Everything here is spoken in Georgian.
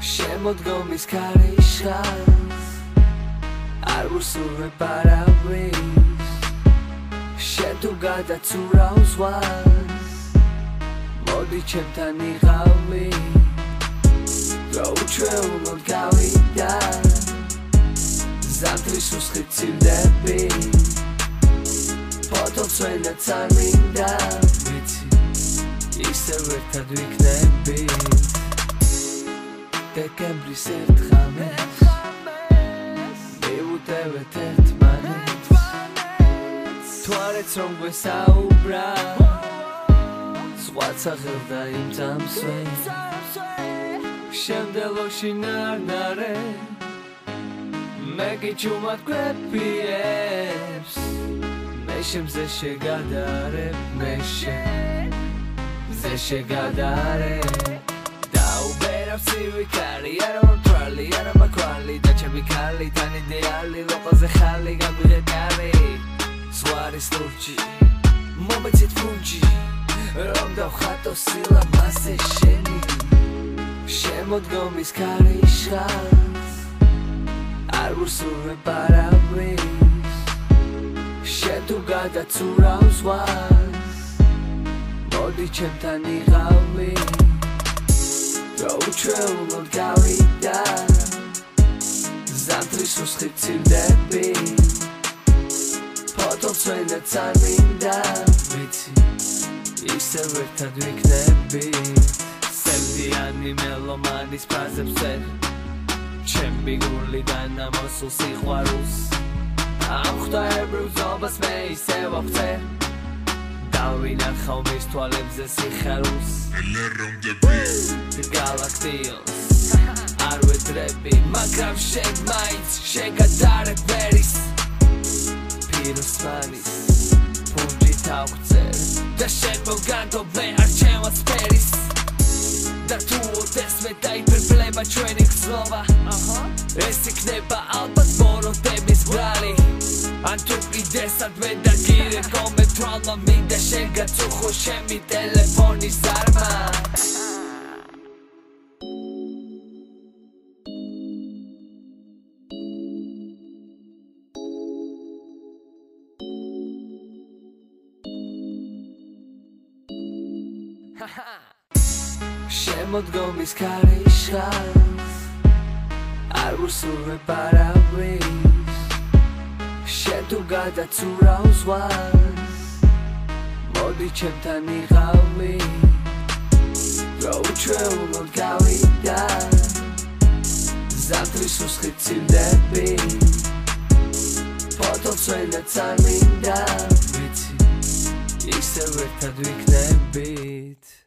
შემოდგომის ქარიშხალს არ ვუსურვებ არავის შენ თუ გადაცურავს ვარს მოდი ჩემთან იყავი დრო უჩვეულოდ გავიდა ზამთრის უსხით ცივდები ფოტოს ვენაც არ მინდა ვიცი ისევ ერთად ვიქნები დეკემბრის ერთხამეს მივუტევეთ ერთმანეთს თუ არეც რომ გვესაუბრა სხვაც აღელდა იმ წამსვე შემდელოში ნარნარე მე გიჩუმად გვეპიებს მე შემზე შეგადარებ მე შემზე შეგადარებ დაუბერავს ცივი ქარი არა მომთვალი არა მაქვალი და ჩემი ქალი თან იდეალი ლოყოზე ხალი გაგვიღეთარი ზღვარის ლურჯი მომეცით ფუნჯი რომ დავხატო სილამაზე შენი შემოდგომის ქარიშხალს არ ვუსურვებ არავის შენ თუ გადაცურავს ვარს მოდი ჩემთან იყავი დრო უჩვეულოდ გავიდა ზამთრის უსხით ცივდები ფოტოს ვენაც არ მინდა ვიცი ისევ ერთად ვიქნები სევდიანი მელომანის ფრაზებს ვერ ჩემი გულიდან ამოსულ სიყვარულს ამ ღვთაებრივ ზობას მე ისევ აღწერ დავინახავ მის თვალებზე სიხარულს გალაქტიონს არ ვედრები მაგრამ შენ მაინც შეგადარებ ვერის პიროსმანის ფუნჯი თავხწერ და შენ მოგანდობ მე არჩევას ფერის და თუ ოდეს მე დაიფერფლება ჩვენი გრძნობა ეს იქნება ალბათ ბოროტების ბრალი ან თუ კიდესად მე დაგირე კომენტვალმა მინდა შენ გაწუხო შემი ტელეფონის ზარმა შემოდგომის ქარიშხალს არ ვუსურვებ არავის შენ თუ გადაცურავს ვარს მოდი ჩემთან იყავი დრო უჩვეულოდ გავიდა ზამთრის უსხით ცივდები ფოტოს ვენაც არ მინდა ვიცი ისევ ერთად ვიქნებით